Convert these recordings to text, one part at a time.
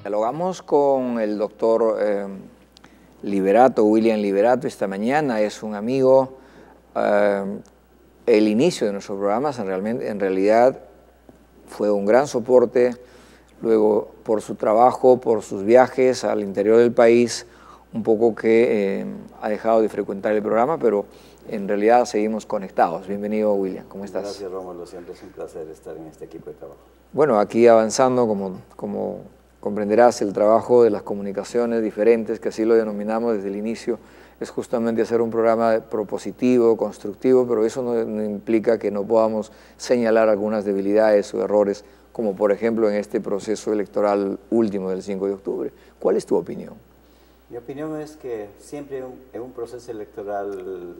Dialogamos con el doctor Liberato, William Liberato, esta mañana. Es un amigo. El inicio de nuestros programas en realidad fue un gran soporte. Luego, por su trabajo, por sus viajes al interior del país, un poco que ha dejado de frecuentar el programa, pero en realidad seguimos conectados. Bienvenido, William. ¿Cómo estás? Gracias, Rómulo. Siempre es un placer estar en este equipo de trabajo. Bueno, aquí avanzando, como comprenderás, el trabajo de las comunicaciones diferentes, que así lo denominamos desde el inicio, es justamente hacer un programa propositivo, constructivo, pero eso no implica que no podamos señalar algunas debilidades o errores, como por ejemplo en este proceso electoral último del 5 de octubre. ¿Cuál es tu opinión? Mi opinión es que siempre en un proceso electoral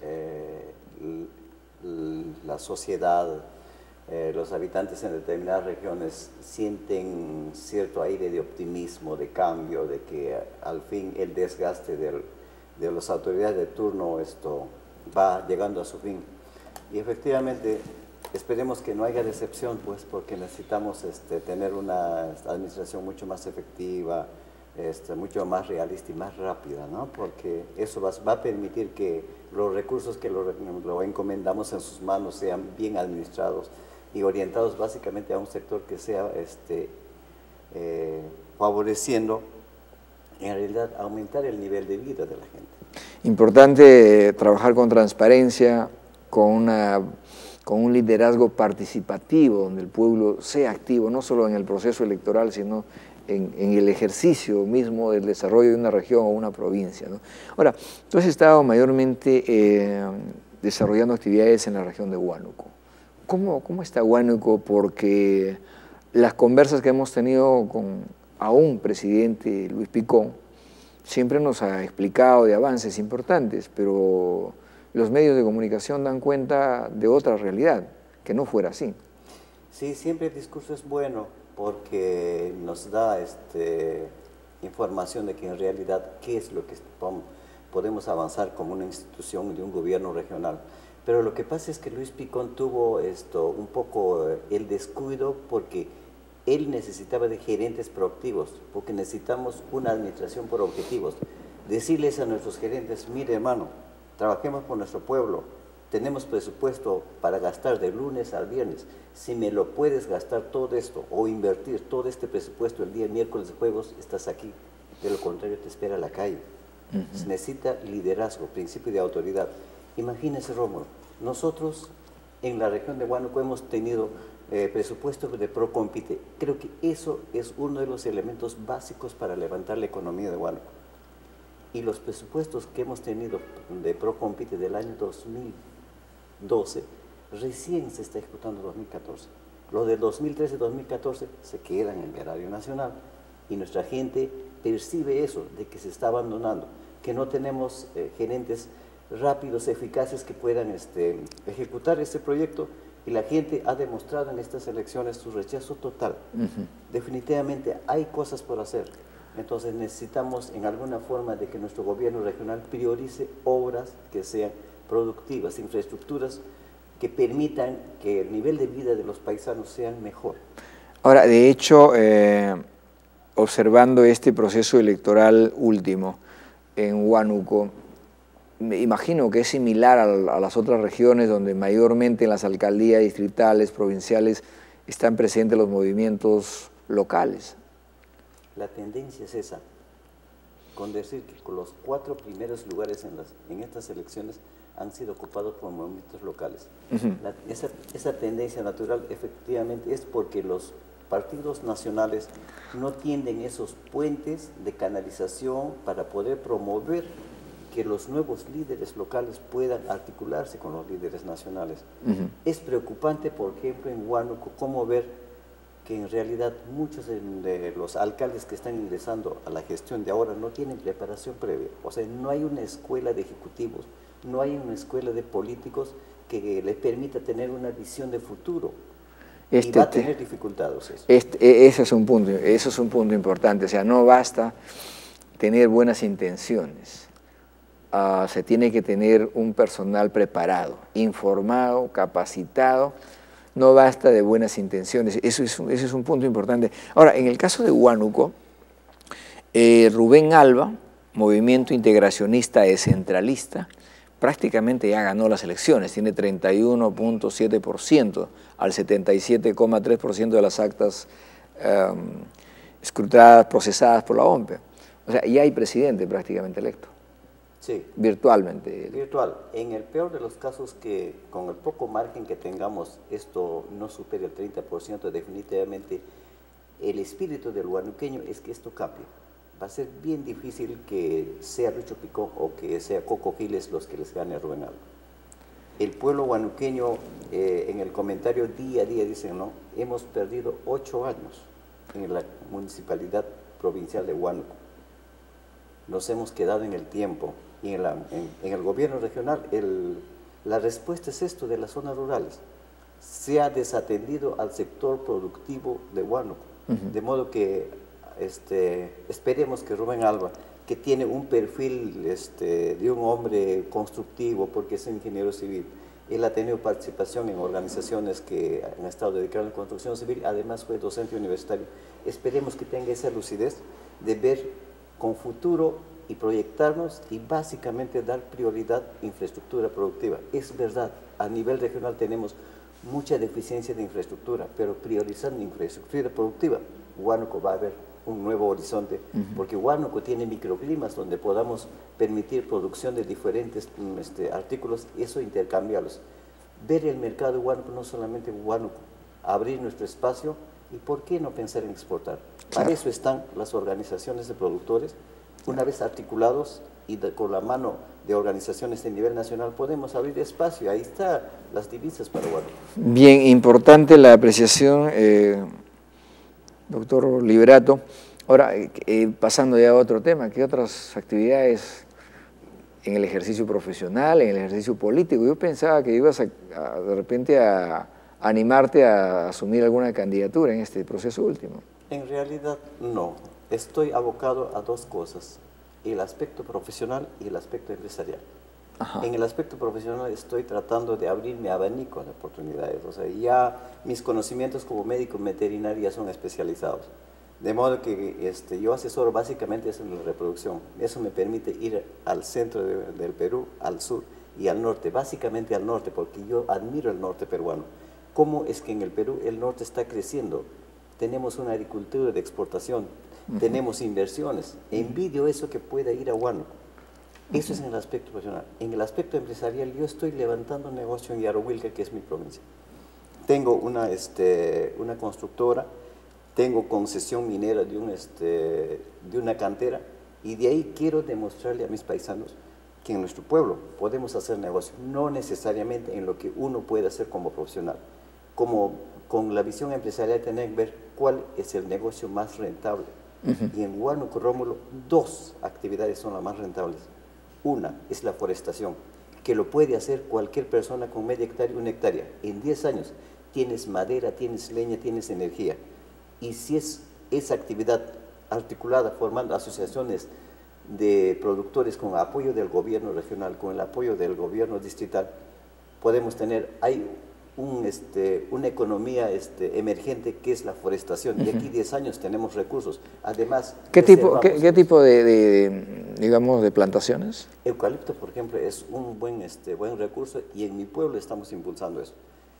la sociedad, los habitantes en determinadas regiones sienten cierto aire de optimismo, de cambio, de que al fin el desgaste de las autoridades de turno va llegando a su fin. Y efectivamente esperemos que no haya decepción, pues, porque necesitamos tener una administración mucho más efectiva, mucho más realista y más rápida, ¿no? Porque eso va a permitir que los recursos que lo encomendamos en sus manos sean bien administrados y orientados básicamente a un sector que sea favoreciendo en realidad aumentar el nivel de vida de la gente. Importante trabajar con transparencia, con un liderazgo participativo, donde el pueblo sea activo, no solo en el proceso electoral, sino en el ejercicio mismo del desarrollo de una región o una provincia, ¿no? Ahora, tú has estado mayormente desarrollando actividades en la región de Huánuco. ¿Cómo está Huánuco? Porque las conversas que hemos tenido con aún presidente Luis Picón siempre nos ha explicado de avances importantes, pero los medios de comunicación dan cuenta de otra realidad, que no fuera así. Sí, siempre el discurso es bueno porque nos da información de que en realidad qué es lo que podemos avanzar como una institución de un gobierno regional. Pero lo que pasa es que Luis Picón tuvo un poco el descuido porque él necesitaba de gerentes proactivos, porque necesitamos una administración por objetivos. Decirles a nuestros gerentes, mire hermano, trabajemos por nuestro pueblo, tenemos presupuesto para gastar de lunes al viernes, si me lo puedes gastar todo esto o invertir todo este presupuesto el día miércoles de juegos, estás aquí, de lo contrario te espera la calle. Se necesita liderazgo, principio de autoridad. Imagínense, Rómulo, nosotros en la región de Huánuco hemos tenido presupuesto de Procompite. Creo que eso es uno de los elementos básicos para levantar la economía de Huánuco. Y los presupuestos que hemos tenido de Procompite del año 2012, recién se está ejecutando en 2014. Los de 2013-2014 se quedan en el erario nacional y nuestra gente percibe eso, de que se está abandonando, que no tenemos gerentes rápidos, eficaces que puedan ejecutar este proyecto, y la gente ha demostrado en estas elecciones su rechazo total. Definitivamente hay cosas por hacer. Entonces necesitamos en alguna forma de que nuestro gobierno regional priorice obras que sean productivas, infraestructuras que permitan que el nivel de vida de los paisanos sea mejor. Ahora, de hecho, observando este proceso electoral último en Huánuco, me imagino que es similar a las otras regiones donde mayormente en las alcaldías distritales, provinciales, están presentes los movimientos locales. La tendencia es esa, con decir que los 4 primeros lugares en estas elecciones han sido ocupados por movimientos locales. Esa tendencia natural efectivamente es porque los partidos nacionales no tienen esos puentes de canalización para poder promover que los nuevos líderes locales puedan articularse con los líderes nacionales. Es preocupante, por ejemplo, en Huánuco, cómo ver que en realidad muchos de los alcaldes que están ingresando a la gestión de ahora no tienen preparación previa. O sea, no hay una escuela de ejecutivos, no hay una escuela de políticos que les permita tener una visión de futuro. Y va a tener dificultades eso. Eso es un punto importante. O sea, no basta tener buenas intenciones. Se tiene que tener un personal preparado, informado, capacitado. No basta de buenas intenciones. Ese es un punto importante. Ahora, en el caso de Huánuco, Rubén Alba, Movimiento Integracionista Descentralista, prácticamente ya ganó las elecciones, tiene 31.7% al 77,3% de las actas escrutadas, procesadas por la OMPE. O sea, ya hay presidente prácticamente electo. Sí. Virtualmente. Virtual. En el peor de los casos que con el poco margen que tengamos esto no supere el 30%, definitivamente el espíritu del huanuqueño es que esto cambie. Va a ser bien difícil que sea Lucho Picón o que sea Coco Giles los que les gane a Rubén Alba. El pueblo huanuqueño, en el comentario día a día dicen, ¿no? Hemos perdido 8 años en la municipalidad provincial de Huánuco. Nos hemos quedado en el tiempo. Y en el gobierno regional, la respuesta es esto de las zonas rurales. Se ha desatendido al sector productivo de Huánuco. De modo que esperemos que Rubén Alba, que tiene un perfil de un hombre constructivo porque es ingeniero civil, él ha tenido participación en organizaciones que han estado dedicadas a la construcción civil, además fue docente universitario. Esperemos que tenga esa lucidez de ver con futuro y proyectarnos y básicamente dar prioridad a infraestructura productiva. Es verdad, a nivel regional tenemos mucha deficiencia de infraestructura, pero priorizando infraestructura productiva, Huánuco va a haber un nuevo horizonte, porque Huánuco tiene microclimas donde podamos permitir producción de diferentes artículos y eso intercambiarlos. Ver el mercado de Huánuco, no solamente Huánuco, abrir nuestro espacio y por qué no pensar en exportar. Para eso están las organizaciones de productores. Una vez articulados y con la mano de organizaciones de nivel nacional podemos abrir espacio. Ahí están las divisas para Huánuco. Bien, importante la apreciación, doctor Liberato. Ahora, pasando ya a otro tema, ¿qué otras actividades en el ejercicio profesional, en el ejercicio político? Yo pensaba que ibas de repente a animarte a asumir alguna candidatura en este proceso último. En realidad, no. Estoy abocado a dos cosas, el aspecto profesional y el aspecto empresarial. Ajá. En el aspecto profesional estoy tratando de abrirme abanico de oportunidades, o sea, ya mis conocimientos como médico veterinario ya son especializados. De modo que yo asesoro básicamente eso en la reproducción. Eso me permite ir al centro del Perú, al sur y al norte, básicamente al norte, porque yo admiro el norte peruano. ¿Cómo es que en el Perú el norte está creciendo? Tenemos una agricultura de exportación, tenemos inversiones. Envidio eso que pueda ir a Huánuco. Eso es en el aspecto profesional. En el aspecto empresarial, yo estoy levantando un negocio en Yarohuilca, que es mi provincia. Tengo una constructora, tengo concesión minera de una cantera, y de ahí quiero demostrarle a mis paisanos que en nuestro pueblo podemos hacer negocio, no necesariamente en lo que uno puede hacer como profesional. Con la visión empresarial tener que ver cuál es el negocio más rentable. Y en Huánuco, Rómulo, dos actividades son las más rentables. Una es la forestación, que lo puede hacer cualquier persona con media hectárea, 1 hectárea. En 10 años tienes madera, tienes leña, tienes energía. Y si es esa actividad articulada, formando asociaciones de productores con apoyo del gobierno regional, con el apoyo del gobierno distrital, podemos tener, hay una economía emergente que es la forestación. Y aquí 10 años tenemos recursos. Además, ¿Qué tipo digamos, de plantaciones? Eucalipto, por ejemplo, es un buen recurso y en mi pueblo estamos impulsando eso.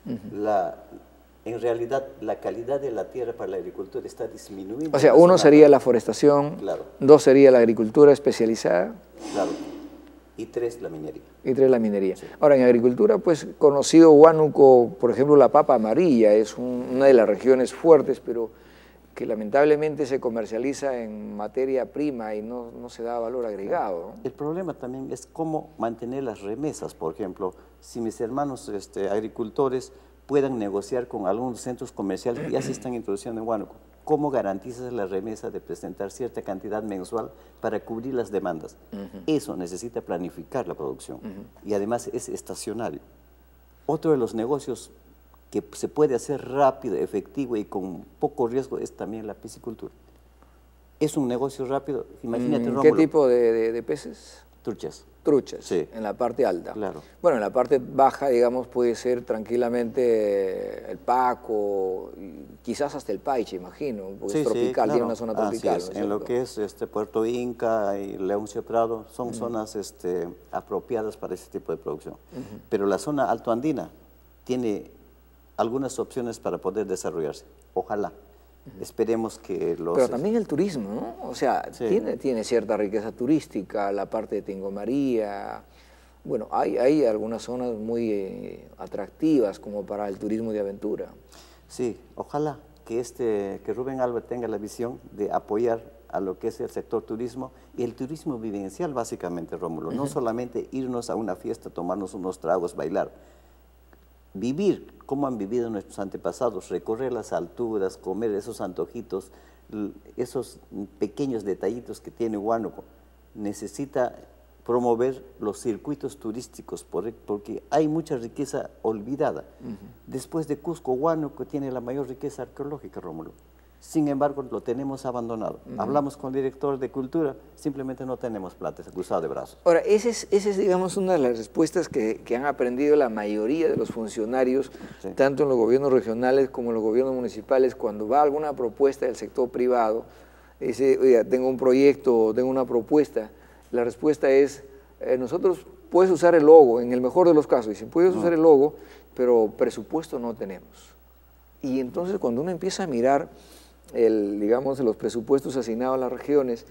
En realidad, la calidad de la tierra para la agricultura está disminuyendo. O sea, uno sería la forestación, claro. 2 sería la agricultura especializada. Claro. Y 3, la minería. Y 3, la minería. Sí. Ahora, en agricultura, pues, conocido Huánuco, por ejemplo, la papa amarilla, es una de las regiones fuertes, pero que lamentablemente se comercializa en materia prima y no se da valor agregado, ¿no? El problema también es cómo mantener las remesas, por ejemplo, si mis hermanos agricultores puedan negociar con algunos centros comerciales que ya se están introduciendo en Huánuco. ¿Cómo garantizas la remesa de presentar cierta cantidad mensual para cubrir las demandas? Eso necesita planificar la producción y además es estacionario. Otro de los negocios que se puede hacer rápido, efectivo y con poco riesgo es también la piscicultura. Es un negocio rápido, imagínate, Rómulo. ¿Qué tipo de peces? Truchas. Truchas, Sí. en la parte alta. Claro. Bueno, en la parte baja, digamos, puede ser tranquilamente el Paco, y quizás hasta el Paiche, imagino, porque es tropical, claro. tiene una zona tropical. Así es. ¿No es En lo cierto? que es Puerto Inca y Leoncio Prado, son zonas apropiadas para ese tipo de producción. Pero la zona altoandina tiene algunas opciones para poder desarrollarse. Ojalá. Esperemos que los... Pero también el turismo, ¿no? O sea, Sí. tiene cierta riqueza turística, la parte de Tingo María. Bueno, hay algunas zonas muy atractivas como para el turismo de aventura. Sí, ojalá que Rubén Alba tenga la visión de apoyar a lo que es el sector turismo y el turismo vivencial básicamente, Rómulo. No solamente irnos a una fiesta, tomarnos unos tragos, bailar. Vivir como han vivido nuestros antepasados, recorrer las alturas, comer esos antojitos, esos pequeños detallitos que tiene Huánuco. Necesita promover los circuitos turísticos porque hay mucha riqueza olvidada. Después de Cusco, Huánuco tiene la mayor riqueza arqueológica, Rómulo. Sin embargo, lo tenemos abandonado. Hablamos con el director de Cultura, simplemente no tenemos plata, cruzado de brazos. Ahora, esa es, digamos, una de las respuestas que han aprendido la mayoría de los funcionarios, Sí. tanto en los gobiernos regionales como en los gobiernos municipales, cuando va alguna propuesta del sector privado, dice, oiga, tengo un proyecto, tengo una propuesta, la respuesta es, nosotros puedes usar el logo, en el mejor de los casos, dicen, puedes usar el logo, pero presupuesto no tenemos. Y entonces cuando uno empieza a mirar digamos, los presupuestos asignados a las regiones,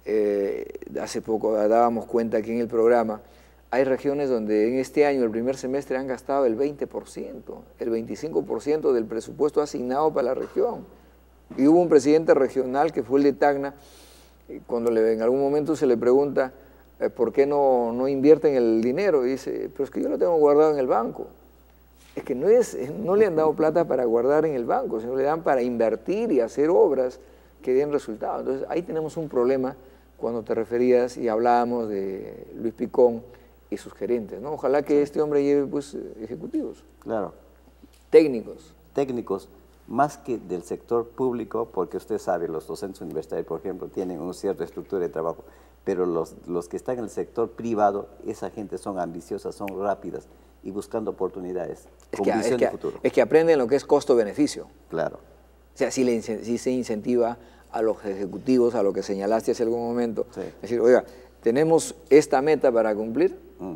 hace poco dábamos cuenta aquí en el programa, hay regiones donde en este año, el primer semestre, han gastado el 20%, el 25% del presupuesto asignado para la región. Y hubo un presidente regional que fue el de Tacna, cuando en algún momento se le pregunta por qué no invierten el dinero, y dice, pero es que yo lo tengo guardado en el banco. Es que no le han dado plata para guardar en el banco, sino le dan para invertir y hacer obras que den resultados. Entonces, ahí tenemos un problema cuando te referías y hablábamos de Luis Picón y sus gerentes, ¿no? Ojalá que este hombre lleve, pues, ejecutivos. Claro. Técnicos. Técnicos, más que del sector público, porque usted sabe, los docentes universitarios, por ejemplo, tienen una cierta estructura de trabajo, pero los que están en el sector privado, esa gente son ambiciosas, son rápidas y buscando oportunidades con visión de futuro. Es que aprenden lo que es costo-beneficio. Claro. O sea, si se incentiva a los ejecutivos, a lo que señalaste hace algún momento, Sí. es decir, oiga, tenemos esta meta para cumplir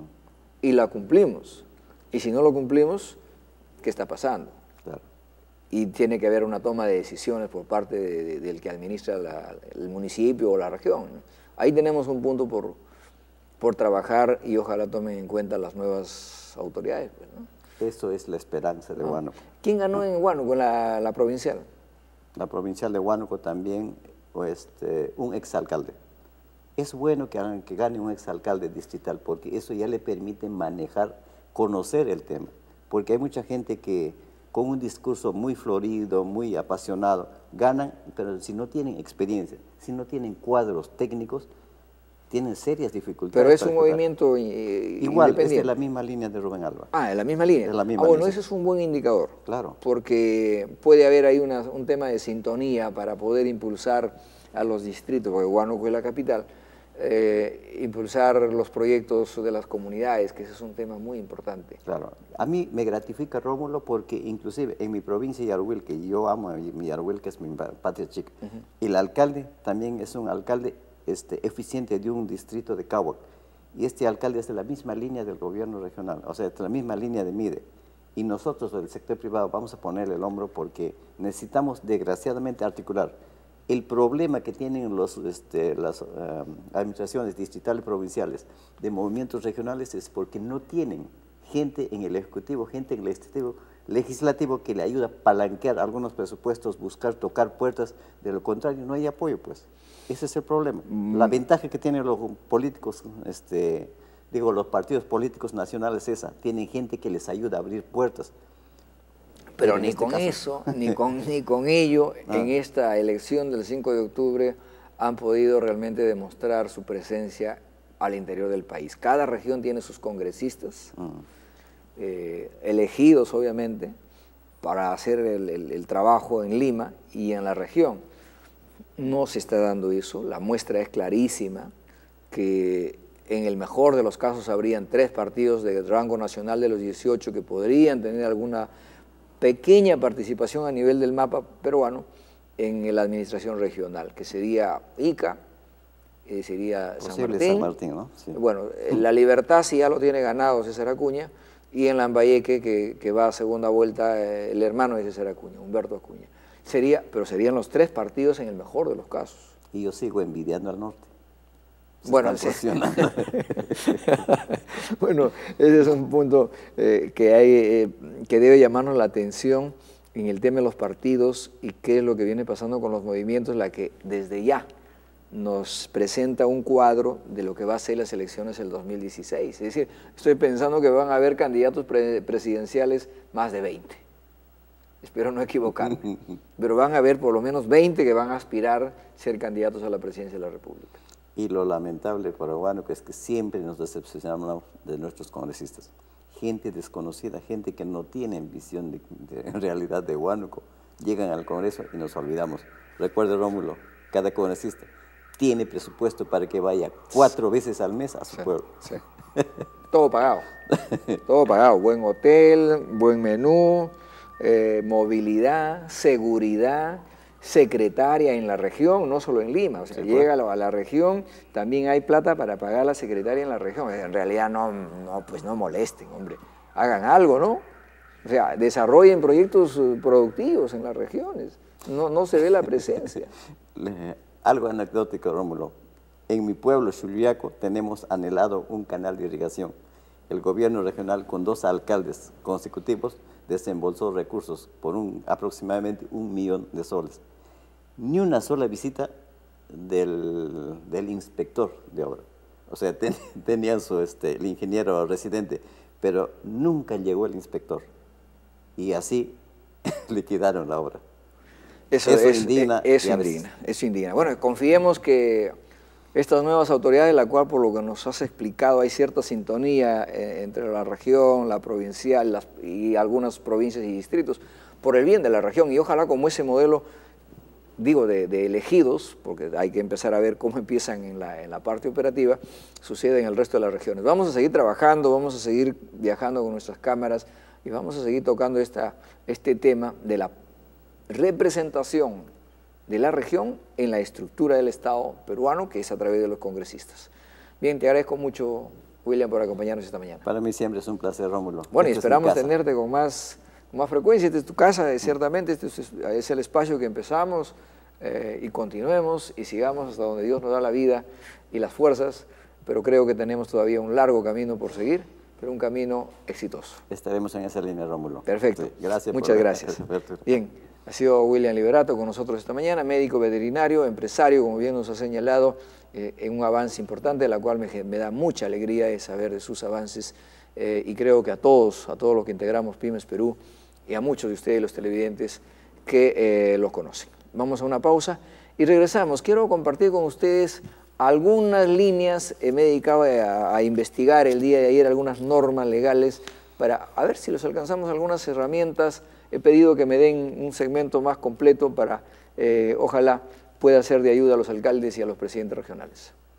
y la cumplimos. Y si no lo cumplimos, ¿qué está pasando? Claro. Y tiene que haber una toma de decisiones por parte del que administra el municipio o la región, ¿no? Ahí tenemos un punto por trabajar y ojalá tomen en cuenta las nuevas autoridades, pues, ¿no? Eso es la esperanza de Huánuco. ¿Quién ganó en Huánuco, la provincial? La provincial de Huánuco también, un exalcalde. Es bueno que gane un exalcalde distrital porque eso ya le permite manejar, conocer el tema. Porque hay mucha gente que con un discurso muy florido, muy apasionado, ganan, pero si no tienen experiencia, si no tienen cuadros técnicos, tienen serias dificultades. Pero es un movimiento igual, independiente. es de la misma línea de Rubén Alba. Ah, en la misma línea. Es la misma bueno, línea. ese es un buen indicador. Claro. Porque puede haber ahí un tema de sintonía para poder impulsar a los distritos, porque Huánuco es la capital, impulsar los proyectos de las comunidades, que ese es un tema muy importante. Claro. A mí me gratifica, Rómulo, porque inclusive en mi provincia de Yaruil, que yo amo mi Yaruil, que es mi patria chica, el alcalde también es un alcalde eficiente de un distrito de Cahuac. Y este alcalde es de la misma línea del gobierno regional, o sea, de la misma línea de MIDE. Y nosotros del sector privado vamos a ponerle el hombro porque necesitamos desgraciadamente articular. El problema que tienen las administraciones distritales y provinciales de movimientos regionales es porque no tienen gente en el Ejecutivo, gente en el Legislativo que le ayuda a palanquear algunos presupuestos, buscar, tocar puertas. De lo contrario, no hay apoyo, pues. Ese es el problema. La ventaja que tienen los políticos, los partidos políticos nacionales es esa. Tienen gente que les ayuda a abrir puertas. Pero ni con eso, ni con ello, en esta elección del 5 de octubre han podido realmente demostrar su presencia al interior del país. Cada región tiene sus congresistas, elegidos obviamente, para hacer el trabajo en Lima y en la región. No se está dando eso, la muestra es clarísima, que En el mejor de los casos habrían 3 partidos de rango nacional de los 18 que podrían tener alguna pequeña participación a nivel del mapa peruano en la administración regional, que sería Ica, sería San Martín, ¿no? Sí. Bueno, La Libertad sí ya lo tiene ganado César Acuña, y en Lambayeque, que va a segunda vuelta, el hermano de César Acuña, Humberto Acuña. Pero serían los 3 partidos en el mejor de los casos. Y yo sigo envidiando al norte. Bueno, bueno, ese es un punto que debe llamarnos la atención en el tema de los partidos y qué es lo que viene pasando con los movimientos, la que desde ya nos presenta un cuadro de lo que va a ser las elecciones del 2016. Es decir, estoy pensando que van a haber candidatos presidenciales más de 20. Espero no equivocarme, pero van a haber por lo menos 20 que van a aspirar a ser candidatos a la presidencia de la República. Y lo lamentable para Huánuco es que siempre nos decepcionamos de nuestros congresistas. Gente desconocida, gente que no tiene visión en realidad de Huánuco, llegan al Congreso y nos olvidamos. Recuerde, Rómulo, cada congresista tiene presupuesto para que vaya 4 veces al mes a su pueblo. Sí. Todo pagado, todo pagado. Buen hotel, buen menú, movilidad, seguridad, secretaria en la región, no solo en Lima, o sea, sí, llega a la región, también hay plata para pagar la secretaria en la región. En realidad pues no molesten, hombre, hagan algo, ¿no? O sea, desarrollen proyectos productivos en las regiones, no se ve la presencia. Algo anecdótico, Rómulo. En mi pueblo, Chuliaco, tenemos anhelado un canal de irrigación. El gobierno regional, con 2 alcaldes consecutivos, desembolsó recursos por aproximadamente 1 millón de soles. Ni una sola visita del inspector de obra. O sea, tenían el ingeniero residente, pero nunca llegó el inspector. Y así liquidaron la obra. Eso indigna. Eso indigna. Bueno, confiemos que estas nuevas autoridades, la cual por lo que nos has explicado hay cierta sintonía entre la región, la provincial y algunas provincias y distritos, por el bien de la región, y ojalá como ese modelo, digo, de elegidos, porque hay que empezar a ver cómo empiezan en la parte operativa, sucede en el resto de las regiones. Vamos a seguir trabajando, vamos a seguir viajando con nuestras cámaras y vamos a seguir tocando este tema de la representación de la región en la estructura del Estado peruano, que es a través de los congresistas. Bien, te agradezco mucho, William, por acompañarnos esta mañana. Para mí siempre es un placer, Rómulo. Bueno, y esperamos tenerte con más frecuencia. Esta es tu casa, ciertamente, este es el espacio que empezamos y continuemos y sigamos hasta donde Dios nos da la vida y las fuerzas, pero creo que tenemos todavía un largo camino por seguir, pero un camino exitoso. Estaremos en esa línea, Rómulo. Perfecto. Sí, gracias. Muchas gracias. Bien, ha sido William Liberato con nosotros esta mañana, médico veterinario, empresario, como bien nos ha señalado, en un avance importante, la cual me da mucha alegría de saber de sus avances y creo que a todos los que integramos Pymes Perú y a muchos de ustedes, los televidentes, que los conocen. Vamos a una pausa y regresamos. Quiero compartir con ustedes algunas líneas. Me he dedicado a investigar el día de ayer algunas normas legales para a ver si les alcanzamos algunas herramientas. He pedido que me den un segmento más completo para, ojalá, pueda ser de ayuda a los alcaldes y a los presidentes regionales.